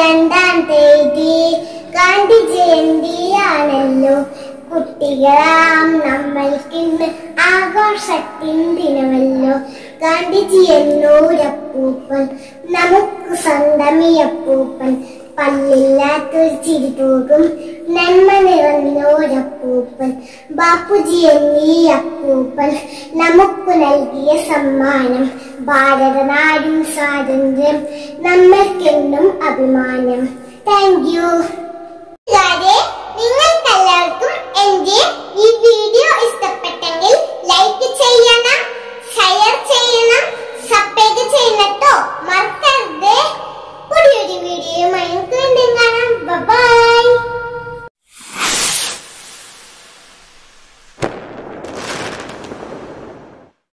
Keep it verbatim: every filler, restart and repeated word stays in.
രണ്ടാം തീയതി ഗാന്ധി ജയന്തിയാണല്ലോ. കുട്ടികളാം നമ്മൾക്കിന്ന് ആഘോഷത്തിൻ ദിനമല്ലോ. ഗാന്ധിജി എന്നൂരപ്പൂപ്പൻ നമുക്ക് സ്വന്തമിയപ്പൂപ്പൻ. പല്ലില്ലാത്തൊരു ചിരി തൂകും നന്മ നിറഞ്ഞോരപ്പൂപ്പൻ. ബാപ്പുജി എന്നീ അപ്പൂപ്പൻ നമുക്ക് നൽകിയ സമ്മാനം. ഭാരതനാടിൻ സ്വാതന്ത്ര്യം നമ്മൾക്കെന്നും അഭിമാനം. Thank you. നിങ്ങൾക്കെല്ലാവർക്കും എന്റെ ഈ വീഡിയോ ഇഷ്ടപ്പെട്ടെങ്കിൽ ലൈക്ക് ചെയ്യണം, ഷെയർ ചെയ്യണം, സബ്സ്ക്രൈബ് ചെയ്യണം ട്ടോ. മറക്കരുത്. പുതിയൊരു വീഡിയോയുമായി വീണ്ടും കാണാം. ബൈ.